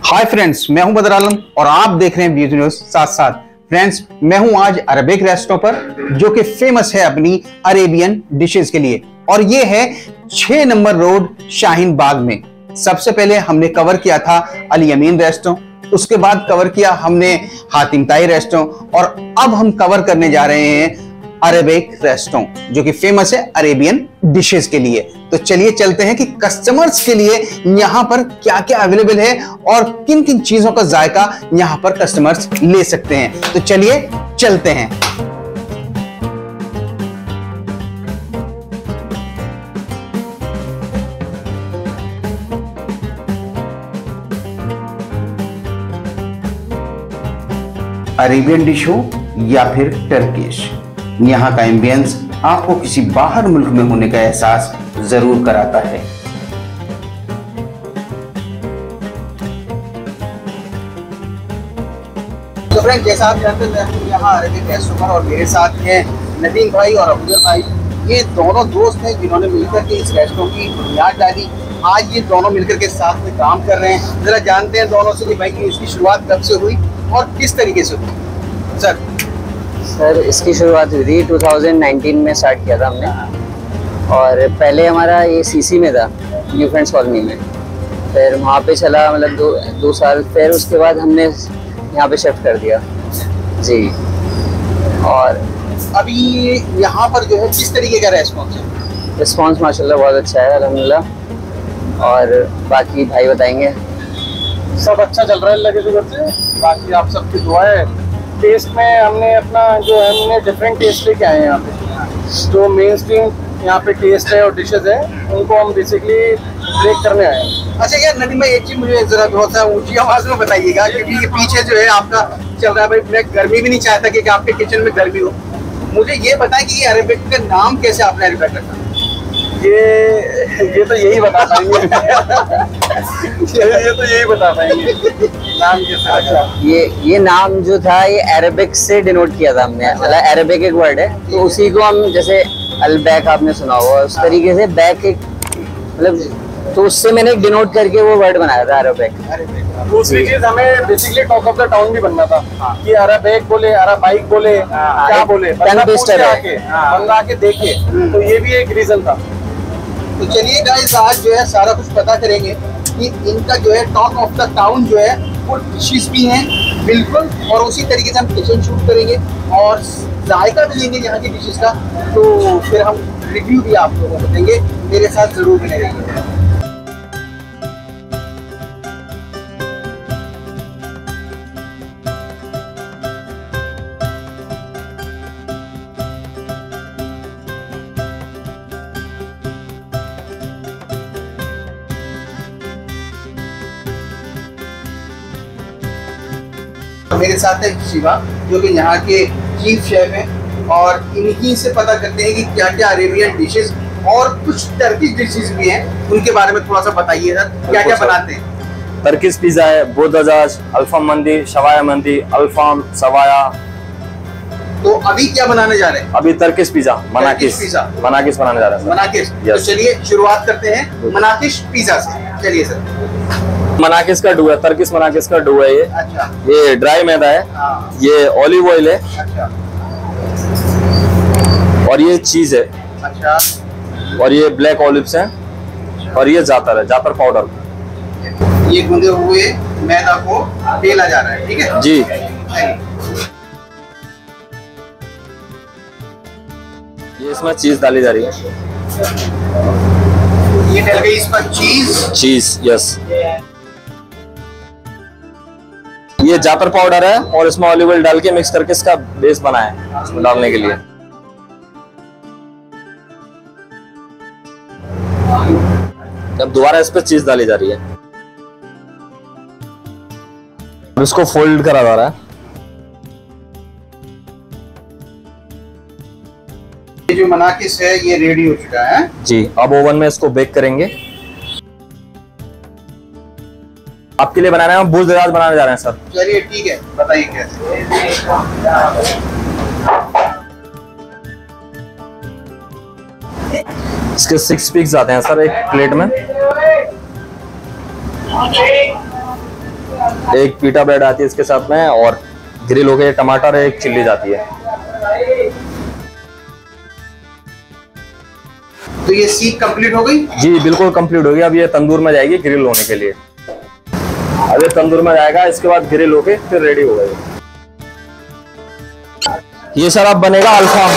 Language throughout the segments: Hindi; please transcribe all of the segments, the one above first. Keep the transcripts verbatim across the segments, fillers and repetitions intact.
हाय फ्रेंड्स, मैं हूं बदर आलम और आप देख रहे हैं ब्यूटी न्यूज साथ साथ। फ्रेंड्स, मैं हूं आज अरबिक रेस्टों पर जो कि फेमस है अपनी अरेबियन डिशेस के लिए, और ये है छह नंबर रोड शाहीन बाग में। सबसे पहले हमने कवर किया था अल यमीन रेस्टों, उसके बाद कवर किया हमने हातिम ताई रेस्टों, और अब हम कवर करने जा रहे हैं अरेबिक रेस्टों जो कि फेमस है अरेबियन डिशेस के लिए। तो चलिए चलते हैं कि कस्टमर्स के लिए यहाँ पर क्या क्या अवेलेबल है और किन किन चीजों का जायका यहाँ पर कस्टमर्स ले सकते हैं। तो चलिए चलते हैं। अरेबियन डिश हो या फिर टर्किश, यहाँ का एम्बियंस आपको किसी बाहर मुल्क में होने का एहसास जरूर कराता है। तो फ्रेंड, जैसा आप जानते हैं यहाँ अरेबिक रेस्टों पर, और मेरे साथ हैं नदीम भाई और अफजल भाई। ये दोनों दोस्त हैं जिन्होंने मिलकर के इस रेस्टों की बुनियाद डाली। आज ये दोनों मिलकर के साथ में काम कर रहे हैं। जरा जानते हैं दोनों से कि भाई की इसकी शुरुआत कब से हुई और किस तरीके से हुई। सर सर इसकी शुरुआत हुई थी दो हज़ार उन्नीस में, स्टार्ट किया था हमने। और पहले हमारा ये सीसी में था, न्यू फ्रेंड्स कॉलोनी में। फिर वहाँ पे चला मतलब दो दो साल, फिर उसके बाद हमने यहाँ पे शिफ्ट कर दिया जी। और अभी यहाँ पर जो है किस तरीके का रेस्पॉन्स है? रिस्पॉन्स माशाल्लाह बहुत अच्छा है अल्हम्दुलिल्लाह। और बाकी भाई बताएंगे। सब अच्छा चल रहा है अल्लाह की शुक्र से। बाकी आप सबकी दुआ है। टेस्ट में हमने अपना जो है हमने डिफरेंट टेस्ट लेके आए हैं यहाँ पे। जो मेन स्ट्रीम यहाँ पे टेस्ट है और डिशेज है, उनको हम बेसिकली ब्रेक करने आए हैं। अच्छा यार नदीम भाई, एक चीज मुझे जरा बहुत सा ऊंची आवाज में बताइएगा, क्योंकि ये पीछे जो है आपका चल रहा है। भाई मैं गर्मी भी नहीं चाहता कि आपके किचन में गर्मी हो। मुझे ये बताएं कि ये अरेबिक का नाम कैसे आपने अरेबिक रखा? ये ये तो यही बता पाएंगे ये, ये तो यही बता पाएंगे नाम कैसे रखा। ये ये नाम जो था ये अरेबिक से डिनोट किया था हमने। मतलब अरेबिक एक वर्ड है, तो उसी को हम जैसे अलबैक आपने सुना होगा, उस तरीके से बैक एक मतलब, तो उससे मैंने डिनोट करके वो वर्ड बनाया था अरेबिक। दूसरी चीज हमें basically talk of the town भी बनना था कि अरेबिक बोले, अरेबाइक बोले, क्या बोले, बंदा पूछे आके, बंदा आके देखे, तो ये भी एक रीजन था। तो चलिए गाइस, आज जो है सारा कुछ पता करेंगे कि इनका जो है टॉक ऑफ द टाउन जो है वो डिशेस भी हैं बिल्कुल, और उसी तरीके से हम किचन शूट करेंगे और जायका भी लेंगे यहाँ की डिशेस का। तो फिर हम रिव्यू भी आप लोगों को देंगे। मेरे साथ जरूर बने रहिए। मेरे साथ है शिवा, जो कि यहाँ के चीफ शेफ हैं, और इन्हीं से पता करते हैं कि क्या क्या अरेबियन डिशेस और कुछ टर्किश डिशेस भी हैं, उनके बारे में थोड़ा सा बताइए सर, क्या क्या बनाते हैं? टर्किश पिज़्ज़ा है, बोदाजाज, अल्फाम मंदी, शवाया मंदी, अल्फाम सवाया। तो अभी क्या बनाने जा रहे हैं? अभी Turkish pizza, manakish pizza, manakish बनाने जा रहे हैं। मनाकिश, तो चलिए शुरुआत करते हैं मनाकिश पिज़्ज़ा से। चलिए सर। मनाकिश का डो है, टर्किश मनाकिश का डो है ये। अच्छा। ये ड्राई मैदा है। हाँ। ये ऑलिव ऑयल है। अच्छा। और ये चीज है। अच्छा। और ये ब्लैक ऑलिव्स हैं। और ये जातर है, जातर पाउडर। ये गूंदे हुए मैदा को बेला जा रहा है, ठीक है जी। ये इसमें चीज डाली जा रही है। ये डल गई इसमें चीज। चीज, यस। ये जातर पाउडर है और इसमें ऑलिव ऑयल डाल के मिक्स करके इसका बेस बनाया है इसमें डालने के लिए। अब दोबारा इस पे चीज डाली जा रही है। अब इसको फोल्ड करा जा रहा है। ये जो मनाकिस है ये रेडी हो चुका है जी। अब ओवन में इसको बेक करेंगे। आपके लिए बनाना है, हम बोदाजाज बनाने जा रहे हैं सर। चलिए ठीक है, बताइए कैसे। इसके सिक्स पीस आते हैं सर एक प्लेट में। एक पीटा ब्रेड आती है इसके साथ में, और ग्रिल हो गए टमाटर, एक चिल्ली जाती है। तो ये सीख कंप्लीट हो गई? जी बिल्कुल कंप्लीट हो गई। अब ये तंदूर में जाएगी ग्रिल होने के लिए। अब ये तंदूर में जाएगा, इसके बाद ग्रिल होके फिर रेडी हो गई। ये सर अब बनेगा अल्फाम।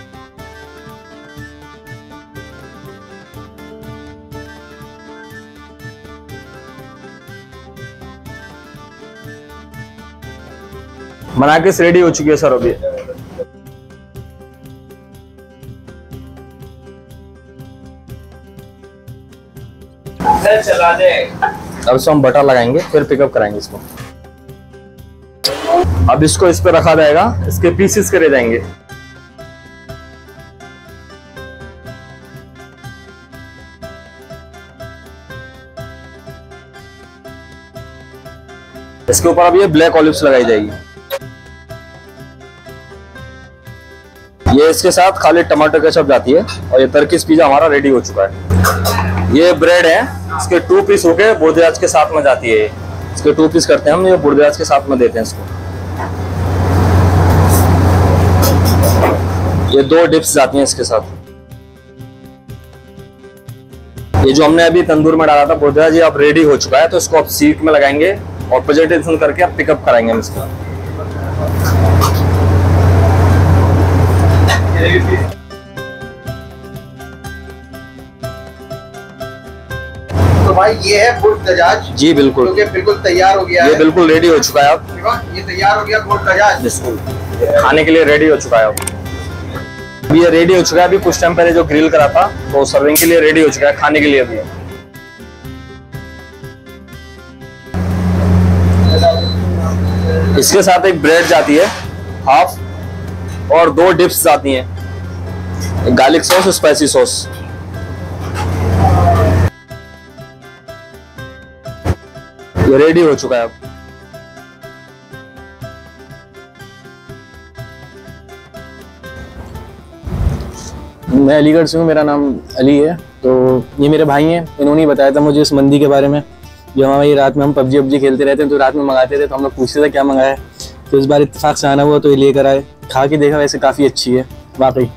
मनाकिस रेडी हो चुकी है सर अभी। चला दे। अब इसको हम बटर लगाएंगे, फिर पिकअप कराएंगे इसको। अब इसको इस पे रखा जाएगा, इसके पीसेस करे जाएंगे। इसके ऊपर अब ये ब्लैक ऑलिव्स लगाई जाएगी। ये इसके साथ खाली टमाटर केचप जाती है। और ये टर्किश पिज्जा हमारा रेडी हो चुका है। ये ब्रेड है, इसके टू पीस होके बोर्डियाज के साथ में जाती है। इसके टू पीस करते हैं हम, ये बोर्डियाज के साथ में देते हैं इसको। ये दो डिप्स जाती हैं इसके साथ। ये जो हमने अभी तंदूर में डाला था बोर्डियाज, ये अब रेडी हो चुका है। तो इसको अब सीट में लगाएंगे और प्रेजेंटेशन करके अब पिकअप कराएंगे हम इसका। तो भाई ये है बुर्ज दजाज। जी बिल्कुल, तो बिल्कुल तैयार हो गया ये है। बिल्कुल रेडी हो चुका है अब। ये तैयार हो गया बुर्ज दजाज, बिल्कुल खाने के लिए रेडी हो चुका है अब। अभी ये रेडी हो चुका है। अभी कुछ टाइम पहले जो ग्रिल करा था तो सर्विंग के लिए रेडी हो चुका है, खाने के लिए अभी। इसके साथ एक ब्रेड जाती है हाफ, और दो डिप्स जाती हैं, गार्लिक सॉस और स्पाइसी सॉस। ये रेडी हो चुका है अब। मैं अलीगढ़ से हूँ, मेरा नाम अली है। तो ये मेरे भाई हैं, इन्होंने ही बताया था मुझे इस मंदी के बारे में। जो हमारी रात में हम पबजी वबजी खेलते रहते हैं तो रात में मंगाते थे, तो हम लोग पूछते थे क्या मंगाया है। तो इस बार इत्तेफाक से आना हुआ तो ये लेकर आए, खा के देखा, वैसे काफ़ी अच्छी है वाकई।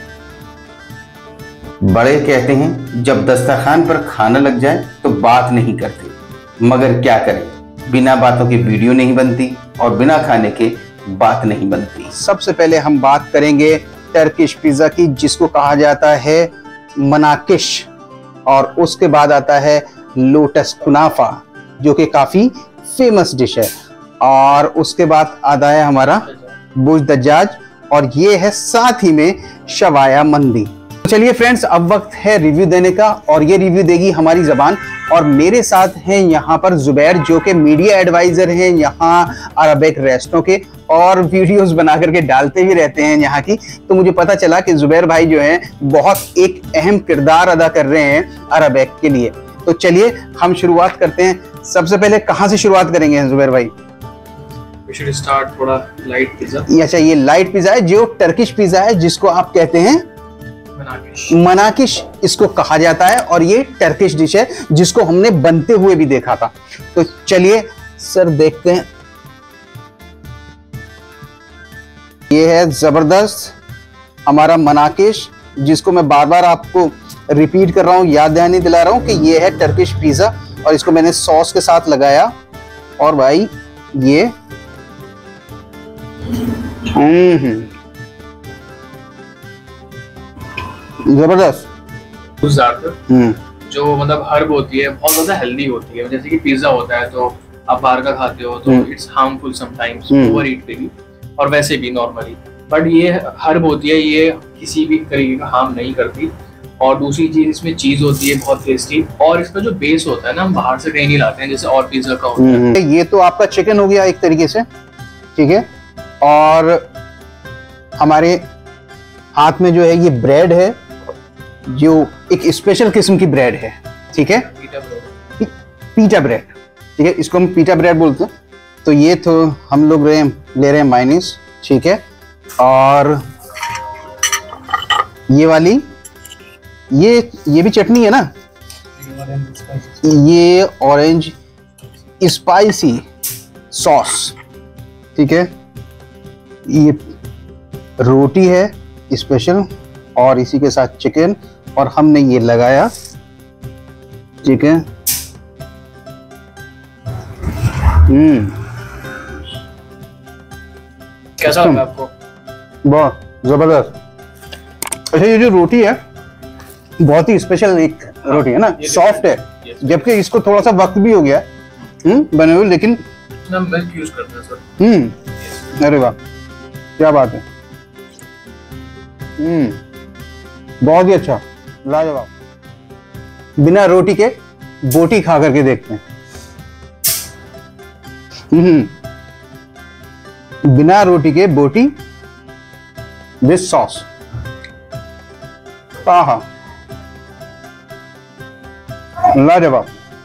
बड़े कहते हैं जब दस्तरखान पर खाना लग जाए तो बात नहीं करते, मगर क्या करें, बिना बातों की वीडियो नहीं बनती और बिना खाने के बात नहीं बनती। सबसे पहले हम बात करेंगे टर्किश पिज्जा की, जिसको कहा जाता है मनाकिश, और उसके बाद आता है लोटस कुनाफा, जो कि काफी फेमस डिश है, और उसके बाद आता है हमारा बुर्ज दजाज, और ये है साथ ही में शवाया मंदी। चलिए फ्रेंड्स, अब वक्त है रिव्यू देने का, और ये रिव्यू देगी हमारी जबान। और मेरे साथ हैं यहाँ पर जुबैर, जो कि मीडिया एडवाइजर हैं यहाँ अरबिक रेस्टों के, और वीडियोस बना करके डालते भी रहते हैं यहाँ की। तो मुझे पता चला कि जुबैर भाई जो हैं बहुत एक अहम किरदार अदा कर रहे हैं अरबिक के लिए। तो चलिए हम शुरुआत करते हैं। सबसे पहले कहाँ से शुरुआत करेंगे जुबैर भाई? We should start थोड़ा लाइट पिज्जा। अच्छा, ये लाइट पिज्जा है, जो टर्किश पिज्जा है, जिसको आप कहते हैं मनाकिश। मनाकिश इसको कहा जाता है, और ये टर्किश डिश है जिसको हमने बनते हुए भी देखा था। तो चलिए सर देखते हैं। ये है जबरदस्त हमारा मनाकिश, जिसको मैं बार बार आपको रिपीट कर रहा हूँ, याद दहानी दिला रहा हूँ कि ये है टर्किश पिज्जा, और इसको मैंने सॉस के साथ लगाया। और भाई ये हम्म जबरदस्त। हम्म जो मतलब हर्ब होती है बहुत ज्यादा हेल्दी होती है। जैसे कि पिज्जा होता है तो आप बाहर का खाते हो तो it's harmful sometimes, overeat पे भी और वैसे भी नॉर्मली। बट ये हर्ब होती है, ये किसी भी तरीके का हार्म नहीं करती। और दूसरी चीज, इसमें चीज होती है बहुत टेस्टी, और इसका जो बेस होता है ना, हम बाहर से कहीं नहीं लाते हैं जैसे और पिज्जा का होता है। ये तो आपका चिकन हो गया एक तरीके से, ठीक है। और हमारे हाथ में जो है ये ब्रेड है, जो एक स्पेशल किस्म की ब्रेड है, ठीक है, पीटा ब्रेड, ठीक है, इसको हम पीटा ब्रेड बोलते हैं। तो ये तो हम लोग रहे ले रहे हैं माइनीस, ठीक है। और ये वाली ये ये भी चटनी है ना, ये ऑरेंज स्पाइसी सॉस, ठीक है। ये रोटी है स्पेशल और इसी के साथ चिकन, और हमने ये लगाया चिकन। हम्म, कैसा लगा आपको? बहुत जबरदस्त। अच्छा, ये जो रोटी है बहुत ही स्पेशल एक रोटी है ना, सॉफ्ट है, जबकि इसको थोड़ा सा वक्त भी हो गया हम्म बने हुए, लेकिन हम मिल्क यूज करते हैं सर। हम्म, अरे वाह क्या बात है। हम्म, बहुत ही अच्छा, लाजवाब। बिना रोटी के बोटी खा करके देखते हैं। हम्म, बिना रोटी के बोटी विद सॉस। आहा, लाजवाब।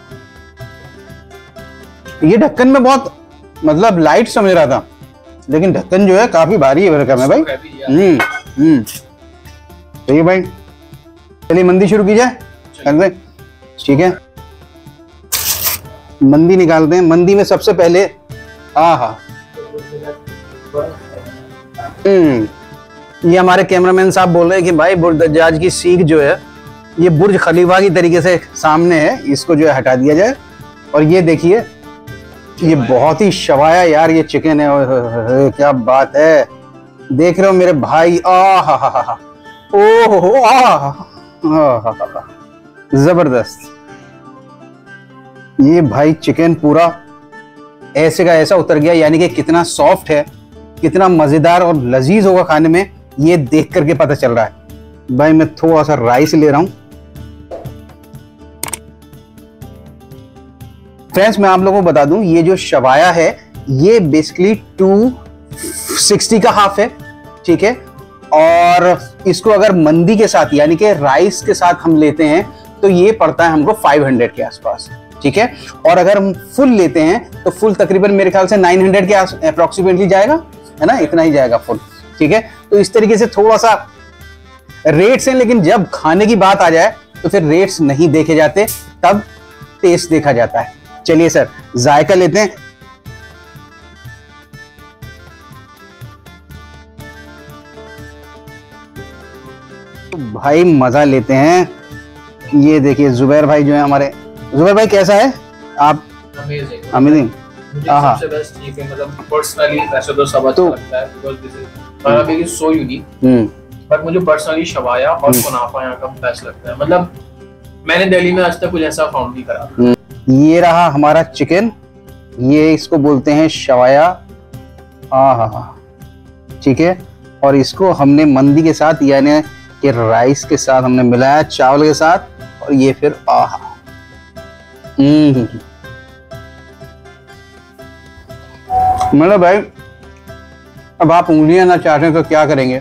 ये ढक्कन में बहुत मतलब लाइट समझ रहा था, लेकिन ढक्कन जो है काफी भारी है भरकम है भाई। हम्म हम्म सही है भाई। चलिए मंदी शुरू की जाए, ठीक है। मंदी निकालते हैं। मंदी में सबसे पहले आहा, हम्म ये हमारे कैमरामैन साहब बोल रहे हैं कि भाई बुर्ज दज्जाज की सीख जो है ये बुर्ज खलीफा की तरीके से सामने है, इसको जो है हटा दिया जाए। और ये देखिए, ये बहुत ही शवाया यार ये चिकन है। ओए होए होए, क्या बात है। देख रहे हो मेरे भाई, आ हा हा हा, ओ हो आ जबरदस्त। ये भाई चिकन पूरा ऐसे का ऐसा उतर गया, यानी कि कितना सॉफ्ट है, कितना मजेदार और लजीज होगा खाने में, ये देख करके पता चल रहा है। भाई मैं थोड़ा सा राइस ले रहा हूं। फ्रेंड्स मैं आप लोगों को बता दूं, ये जो शवाया है ये बेसिकली टू सिक्सटी का हाफ है, ठीक है। और इसको अगर मंदी के साथ यानी कि राइस के साथ हम लेते हैं तो ये पड़ता है हमको फाइव हंड्रेड के आसपास, ठीक है। और अगर हम फुल लेते हैं तो फुल तकरीबन मेरे ख्याल से नाइन हंड्रेड के अप्रोक्सीमेटली जाएगा, है ना, इतना ही जाएगा फुल, ठीक है। तो इस तरीके से थोड़ा सा रेट्स हैं, लेकिन जब खाने की बात आ जाए तो फिर रेट्स नहीं देखे जाते, तब टेस्ट देखा जाता है। चलिए सर जायका लेते हैं। तो भाई मजा लेते हैं। ये देखिए जुबैर भाई जो है हमारे। जुबैर भाई कैसा है आप? Amazing amazing. मुझे सबसे बेस्ट ठीक है, मतलब पर्सनली वैसे तो सब अच्छा लगता है because this is Arabic is so unique, hmm but मुझे पर्सनली शवाया और कुनाफा यहाँ का बेस्ट लगता है। मतलब मैंने दिल्ली में आज तक कुछ ऐसा फाउंड नहीं करा। ये रहा हमारा चिकन, ये इसको बोलते हैं शवाया। हाँ हाँ हाँ ठीक है। और इसको हमने मंदी के साथ यानी कि राइस के साथ हमने मिलाया, चावल के साथ, और ये फिर आहा हम्म मतलब भाई अब आप उंगलियां ना चाटें तो क्या करेंगे।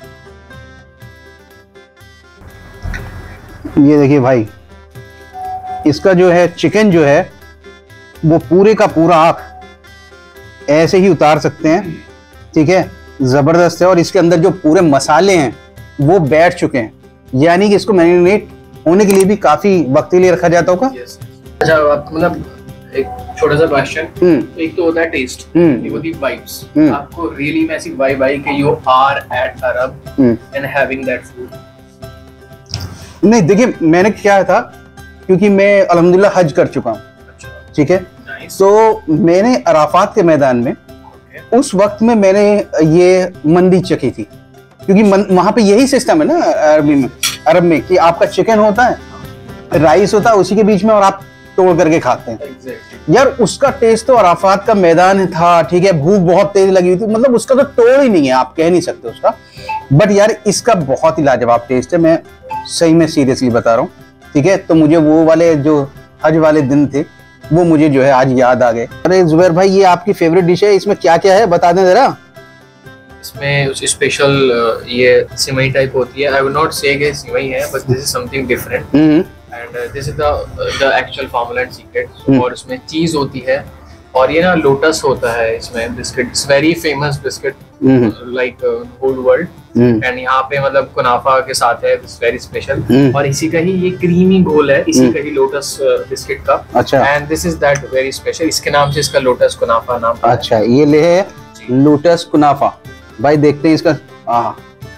ये देखिए भाई, इसका जो है चिकन जो है वो पूरे का पूरा आप ऐसे ही उतार सकते हैं, ठीक है, जबरदस्त है। और इसके अंदर जो पूरे मसाले हैं वो बैठ चुके हैं, यानी कि इसको मैरिनेट होने के लिए भी काफी वक्त के लिए रखा जाता होगा। yes. अच्छा आप मतलब एक छोटा सा क्वेश्चन, एक तो होता है टेस्ट, एक होती है वाइब्स। आपको रियली में ऐसी वाइब आई कि you are at Arab and having that food? नहीं देखिए, मैंने क्या था, क्योंकि मैं अल्हम्दुलिल्लाह हज कर चुका हूँ, ठीक है, तो मैंने अराफात के मैदान में उस वक्त में मैंने ये मंदी चखी थी, क्योंकि वहां पे यही सिस्टम है ना अरबी में, अरब में, कि आपका चिकन होता है, राइस होता है उसी के बीच में, और आप तोड़ करके खाते हैं। exactly. यार उसका टेस्ट तो अराफात का मैदान था, ठीक है, भूख बहुत तेज लगी हुई थी, मतलब उसका तो तोड़ ही नहीं है, आप कह नहीं सकते उसका। बट यार इसका बहुत ही लाजवाब टेस्ट है, मैं सही में सीरियसली बता रहा हूँ, ठीक है। तो मुझे वो वाले जो हज वाले दिन थे वो मुझे जो है आज याद आ गए। अरे जुबैर भाई, ये आपकी फेवरेट डिश है, इसमें क्या क्या है बता दें जरा। इसमें कुछ स्पेशल ये सिमई टाइप होती है, आई वुड नॉट से कि सिमई है, but this is something different and this is the the actual formula and secret. और इसमें चीज होती है, और ये ना लोटस होता है इसमें biscuit, it's very famous biscuit like whole world. And यहाँ पे मतलब कुनाफा के साथ है, वेरी स्पेशल। और इसी का ही ये क्रीमी घोल है, इसी का ही लोटस बिस्किट का। अच्छा। And this is that very special, इसके नाम से इसका लोटस कुनाफा नाम। अच्छा, ये ले है लोटस कुनाफा। भाई देखते हैं इसका। हाँ,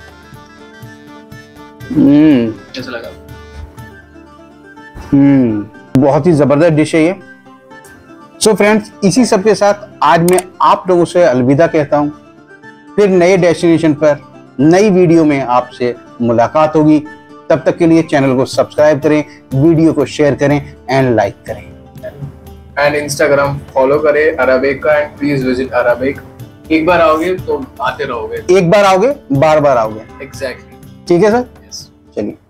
हम्म कैसा लगा? हम्म बहुत ही जबरदस्त डिश है ये। सो so फ्रेंड्स, इसी सब के साथ आज मैं आप लोगों से अलविदा कहता हूँ। फिर नए डेस्टिनेशन पर नई वीडियो में आपसे मुलाकात होगी। तब तक के लिए चैनल को सब्सक्राइब करें, वीडियो को शेयर करें एंड लाइक करें। एंड इंस्टाग्राम फॉलो करें अराबिक का, एंड प्लीज विजिट अराबिक। एक बार आओगे तो आते रहोगे, एक बार आओगे बार बार आओगे। एग्जैक्टली। ठीक है सर, चलिए।